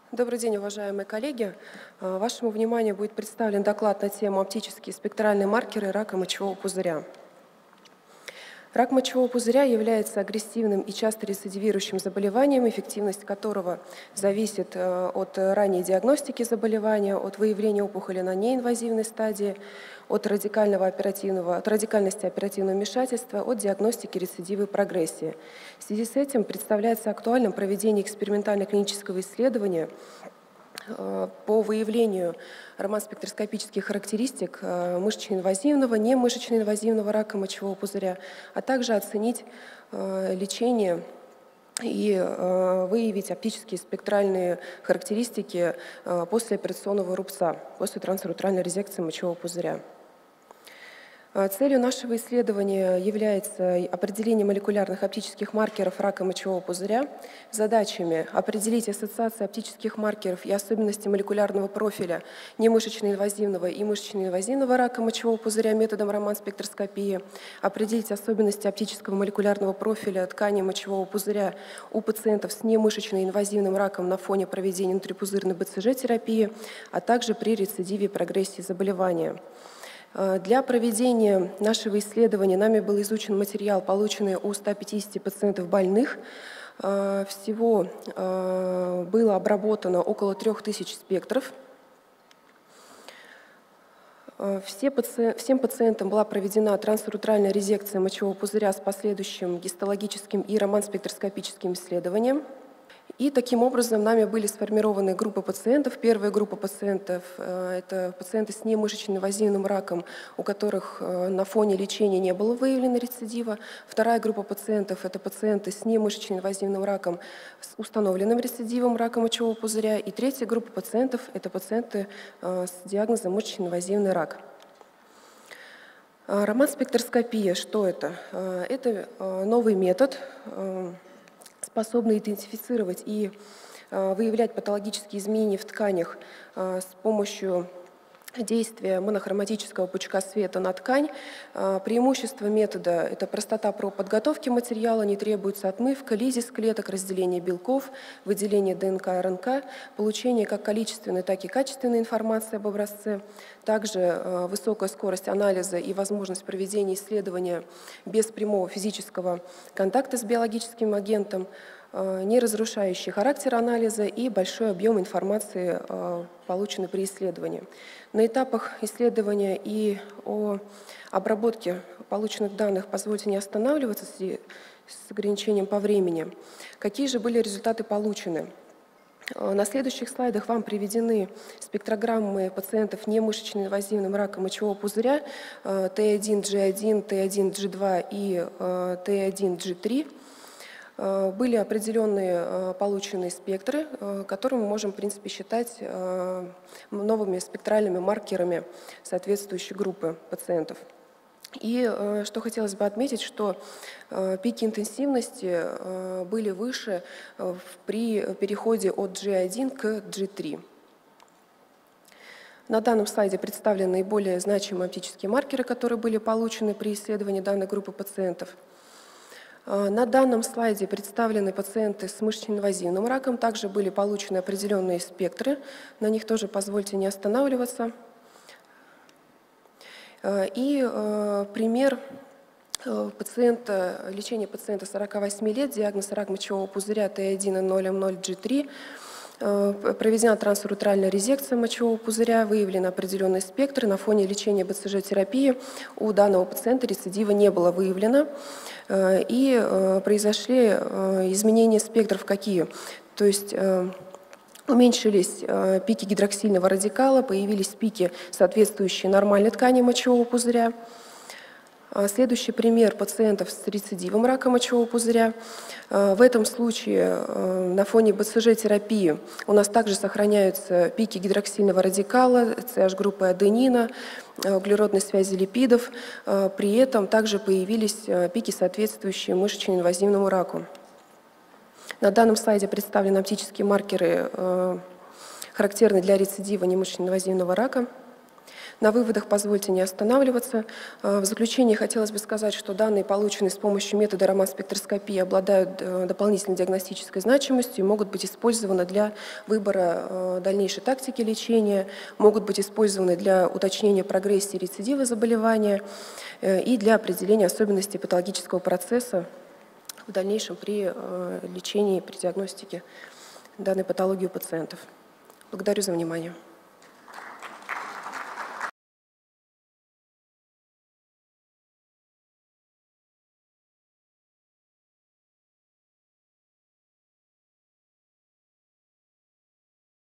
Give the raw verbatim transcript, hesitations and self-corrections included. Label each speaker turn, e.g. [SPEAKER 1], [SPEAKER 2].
[SPEAKER 1] Добрый день, уважаемые коллеги. Вашему вниманию будет представлен доклад на тему «Оптические спектральные маркеры рака мочевого пузыря». Рак мочевого пузыря является агрессивным и часто рецидивирующим заболеванием, эффективность которого зависит от ранней диагностики заболевания, от выявления опухоли на неинвазивной стадии, от, радикального оперативного, от радикальности оперативного вмешательства, от диагностики рецидива и прогрессии. В связи с этим представляется актуальным проведение экспериментально-клинического исследования по выявлению роман-спектроскопических характеристик мышечно-инвазивного, немышечно-инвазивного рака мочевого пузыря, а также оценить лечение и выявить оптические спектральные характеристики послеоперационного рубца, после трансуретральной резекции мочевого пузыря. Целью нашего исследования является определение молекулярных оптических маркеров рака мочевого пузыря. Задачами определить ассоциации оптических маркеров и особенности молекулярного профиля немышечно-инвазивного и мышечно-инвазивного рака мочевого пузыря методом роман-спектроскопии, определить особенности оптического молекулярного профиля ткани мочевого пузыря у пациентов с немышечно-инвазивным раком на фоне проведения внутрипузырной бэ цэ жэ-терапии, а также при рецидиве и прогрессии заболевания. Для проведения нашего исследования нами был изучен материал, полученный у ста пятидесяти пациентов больных. Всего было обработано около трёх тысяч спектров. Все паци... Всем пациентам была проведена трансуретральная резекция мочевого пузыря с последующим гистологическим и роман-спектроскопическим исследованием. И таким образом нами были сформированы группы пациентов. Первая группа пациентов – это пациенты с немышечно-инвазивным раком, у которых на фоне лечения не было выявлено рецидива. Вторая группа пациентов – это пациенты с немышечно-инвазивным раком с установленным рецидивом рака мочевого пузыря. И третья группа пациентов – это пациенты с диагнозом мышечно-инвазивный рак. Роман-спектроскопия – что это? Это новый метод, способны идентифицировать и выявлять патологические изменения в тканях с помощью действия монохроматического пучка света на ткань. Преимущество метода – это простота подготовки материала, не требуется отмывка, лизис клеток, разделение белков, выделение дэ эн ка, эр эн ка, получение как количественной, так и качественной информации об образце. Также высокая скорость анализа и возможность проведения исследования без прямого физического контакта с биологическим агентом, не разрушающий характер анализа и большой объем информации, полученный при исследовании. На этапах исследования и о обработке полученных данных позвольте не останавливаться с ограничением по времени. Какие же были результаты получены? На следующих слайдах вам приведены спектрограммы пациентов немышечно-инвазивным раком мочевого пузыря тэ один джи один, тэ один джи два и тэ один джи три. Были определенные полученные спектры, которые мы можем, в принципе, считать новыми спектральными маркерами соответствующей группы пациентов. И что хотелось бы отметить, что пики интенсивности были выше при переходе от джи один к джи три. На данном слайде представлены наиболее значимые оптические маркеры, которые были получены при исследовании данной группы пациентов. На данном слайде представлены пациенты с мышечно-инвазивным раком. Также были получены определенные спектры. На них тоже позвольте не останавливаться. И э, пример пациента, лечения пациента сорока восьми лет, диагноз рак мочевого пузыря тэ один эн ноль эм ноль джи три. Проведена трансуретральная резекция мочевого пузыря, выявлены определенные спектры. На фоне лечения бэ цэ жэ-терапии у данного пациента рецидива не было выявлено. И произошли изменения спектров какие? То есть уменьшились пики гидроксильного радикала, появились пики, соответствующие нормальной ткани мочевого пузыря. Следующий пример пациентов с рецидивом рака мочевого пузыря. В этом случае на фоне бэ цэ жэ-терапии у нас также сохраняются пики гидроксильного радикала, цэ аш-группы аденина, углеродной связи липидов. При этом также появились пики, соответствующие мышечно-инвазивному раку. На данном слайде представлены оптические маркеры, характерные для рецидива немышечно-инвазивного рака. На выводах позвольте не останавливаться. В заключение хотелось бы сказать, что данные, полученные с помощью метода роман-спектроскопии, обладают дополнительной диагностической значимостью и могут быть использованы для выбора дальнейшей тактики лечения, могут быть использованы для уточнения прогрессии рецидива заболевания и для определения особенностей патологического процесса в дальнейшем при лечении, при диагностике данной патологии у пациентов. Благодарю за внимание.